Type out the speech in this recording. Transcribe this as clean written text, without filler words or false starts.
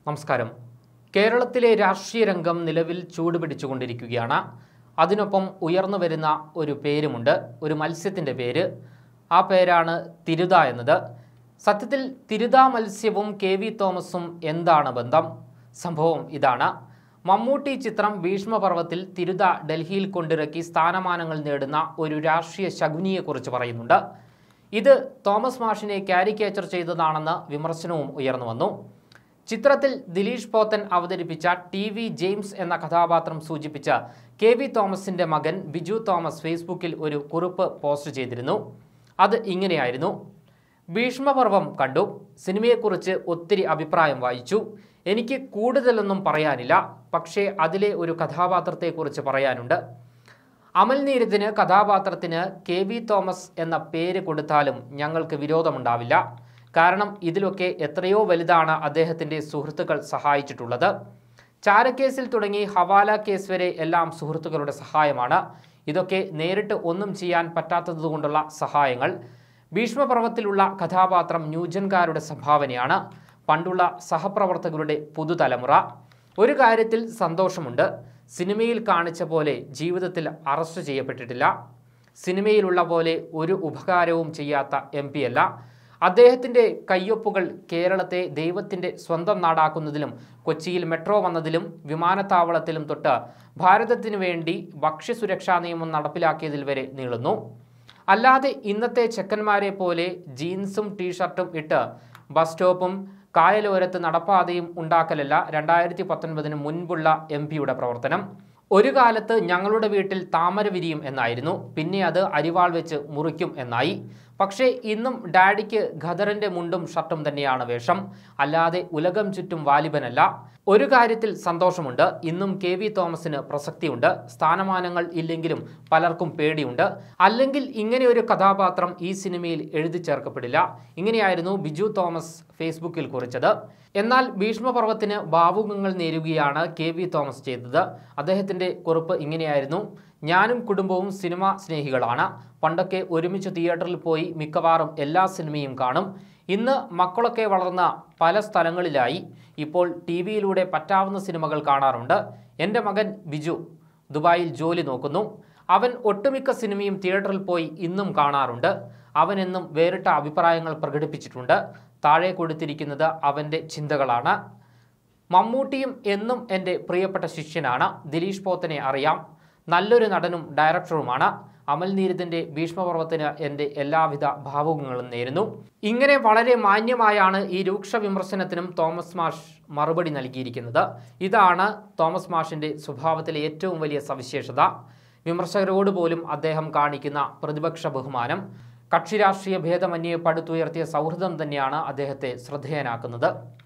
നമസ്കാരം. കേരളത്തിലെ രാഷ്ട്രീയ രംഗം നിലവിൽ ചൂടുപിടിച്ചുകൊണ്ടിരിക്കുകയാണ്. അതിനൊപ്പം ഉയർന്നു വരുന്ന ഒരു പേരുമുണ്ട്, ഒരു മത്സ്യത്തിൻ്റെ പേര്. ആ പേരാണ് തിരുത എന്നത്. സത്യത്തിൽ തിരുത മത്സ്യവും കെ.വി. തോമസും എന്താണ് ബന്ധം? സംഭവം ഇതാണ്. മമ്മൂട്ടി ചിത്രം ഭീഷ്മപർവത്തിൽ തിരുത ഡൽഹിയിൽ കൊണ്ടിറക്കി സ്ഥാനമാനങ്ങൾ നേടുന്ന ഒരു രാഷ്ട്രീയ ശകുനിയെക്കുറിച്ച് പറയുന്നുണ്ട്. ഇത് തോമസ് മാഷിനെ കാരിക്കേച്ചർ ചെയ്തതാണെന്ന് വിമർശനവും ഉയർന്നു വന്നു. ചിത്രത്തിൽ ദിലീഷ് പോത്തൻ അവതരിപ്പിച്ച ടി.വി. ജെയിംസ് എന്ന കഥാപാത്രം സൂചിപ്പിച്ച കെ.വി. തോമസിൻ്റെ മകൻ ബിജു തോമസ് ഫേസ്ബുക്കിൽ ഒരു കുറിപ്പ് പോസ്റ്റ് ചെയ്തിരുന്നു. അത് ഇങ്ങനെയായിരുന്നു: ഭീഷ്മപർവം കണ്ടു, സിനിമയെക്കുറിച്ച് ഒത്തിരി അഭിപ്രായം വായിച്ചു. എനിക്ക് കൂടുതലൊന്നും പറയാനില്ല, പക്ഷേ അതിലെ ഒരു കഥാപാത്രത്തെക്കുറിച്ച് പറയാനുണ്ട്. അമൽ നീരദിന് കഥാപാത്രത്തിന് കെ.വി. തോമസ് എന്ന പേര് കൊടുത്താലും ഞങ്ങൾക്ക് വിരോധമുണ്ടാവില്ല. കാരണം ഇതിലൊക്കെ എത്രയോ വലുതാണ് അദ്ദേഹത്തിൻ്റെ സുഹൃത്തുക്കൾ സഹായിച്ചിട്ടുള്ളത്. ചാരക്കേസിൽ തുടങ്ങി ഹവാല കേസ് വരെ എല്ലാം സുഹൃത്തുക്കളുടെ സഹായമാണ്. ഇതൊക്കെ നേരിട്ട് ഒന്നും ചെയ്യാൻ പറ്റാത്തതുകൊണ്ടുള്ള സഹായങ്ങൾ. ഭീഷ്മപർവത്തിലുള്ള കഥാപാത്രം ന്യൂജൻകാരുടെ സംഭാവനയാണ്, പണ്ടുള്ള സഹപ്രവർത്തകരുടെ പുതുതലമുറ. ഒരു കാര്യത്തിൽ സന്തോഷമുണ്ട്, സിനിമയിൽ കാണിച്ച പോലെ ജീവിതത്തിൽ അറസ്റ്റ് ചെയ്യപ്പെട്ടിട്ടില്ല. സിനിമയിലുള്ള പോലെ ഒരു ഉപകാരവും ചെയ്യാത്ത MP അല്ല. അദ്ദേഹത്തിൻ്റെ കയ്യൊപ്പുകൾ കേരളത്തെ ദൈവത്തിൻ്റെ സ്വന്തം നാടാക്കുന്നതിലും കൊച്ചിയിൽ മെട്രോ വന്നതിലും വിമാനത്താവളത്തിലും തൊട്ട് ഭാരതത്തിനു വേണ്ടി ഭക്ഷ്യസുരക്ഷാ നിയമം നടപ്പിലാക്കിയതിൽ വരെ നീളുന്നു. അല്ലാതെ ഇന്നത്തെ ചെക്കന്മാരെ പോലെ ജീൻസും ടീഷർട്ടും ഇട്ട് ബസ് സ്റ്റോപ്പും കായലോരത്ത് നടപ്പാതയും ഉണ്ടാക്കലല്ല 2019 മുൻപുള്ള MP-യുടെ പ്രവർത്തനം. ഒരു കാലത്ത് ഞങ്ങളുടെ വീട്ടിൽ താമര വിരിയും എന്നായിരുന്നു, പിന്നെ അത് അരിവാൾ വെച്ച് മുറിക്കും എന്നായി. പക്ഷേ ഇന്നും ഡാഡിക്ക് ഖദറിൻ്റെ മുണ്ടും ഷർട്ടും തന്നെയാണ് വേഷം, അല്ലാതെ ഉലകം ചുറ്റും വാലിബനല്ല. ഒരു കാര്യത്തിൽ സന്തോഷമുണ്ട്, ഇന്നും കെ.വി. തോമസിന് പ്രസക്തിയുണ്ട്. സ്ഥാനമാനങ്ങൾ ഇല്ലെങ്കിലും പലർക്കും പേടിയുണ്ട്. അല്ലെങ്കിൽ ഇങ്ങനെ ഒരു കഥാപാത്രം ഈ സിനിമയിൽ എഴുതി ചേർക്കപ്പെടില്ല. ഇങ്ങനെയായിരുന്നു ബിജു തോമസ് ഫേസ്ബുക്കിൽ കുറിച്ചത്. എന്നാൽ ഭീഷ്മപർവത്തിന് ഭാവുകങ്ങൾ നേരുകയാണ് കെ.വി. തോമസ് ചെയ്തത്. അദ്ദേഹത്തിൻ്റെ കുറിപ്പ് ഇങ്ങനെയായിരുന്നു: ഞാനും കുടുംബവും സിനിമ സ്നേഹികളാണ്. പണ്ടൊക്കെ ഒരുമിച്ച് തിയേറ്ററിൽ പോയി മിക്കവാറും എല്ലാ സിനിമയും കാണും. ഇന്ന് മക്കളൊക്കെ വളർന്ന പല സ്ഥലങ്ങളിലായി. ഇപ്പോൾ TV-യിലൂടെ പറ്റാവുന്ന സിനിമകൾ കാണാറുണ്ട്. എൻ്റെ മകൻ ബിജു ദുബായിൽ ജോലി നോക്കുന്നു. അവൻ ഒട്ടുമിക്ക സിനിമയും തിയേറ്ററിൽ പോയി ഇന്നും കാണാറുണ്ട്. അവൻ എന്നും വേറിട്ട അഭിപ്രായങ്ങൾ പ്രകടിപ്പിച്ചിട്ടുണ്ട്. താഴെ കൊടുത്തിരിക്കുന്നത് അവൻ്റെ ചിന്തകളാണ്. മമ്മൂട്ടിയും എന്നും എൻ്റെ പ്രിയപ്പെട്ട ശിഷ്യനാണ്. ദിലീഷ് പോത്തനെ അറിയാം, നല്ലൊരു നടനും ഡയറക്ടറുമാണ്. അമൽ നീരദിൻ്റെ ഭീഷ്മപർവത്തിന് എൻ്റെ എല്ലാവിധ ഭാവുകങ്ങളും നേരുന്നു. ഇങ്ങനെ വളരെ മാന്യമായാണ് ഈ രൂക്ഷ വിമർശനത്തിനും തോമസ് മാഷ് മറുപടി നൽകിയിരിക്കുന്നത്. ഇതാണ് തോമസ് മാഷിൻ്റെ സ്വഭാവത്തിലെ ഏറ്റവും വലിയ സവിശേഷത. വിമർശകരോട് പോലും അദ്ദേഹം കാണിക്കുന്ന പ്രതിപക്ഷ ബഹുമാനം. കക്ഷി രാഷ്ട്രീയ ഭേദമന്യേ പടുത്തുയർത്തിയ സൗഹൃദം തന്നെയാണ് അദ്ദേഹത്തെ ശ്രദ്ധേയനാക്കുന്നത്.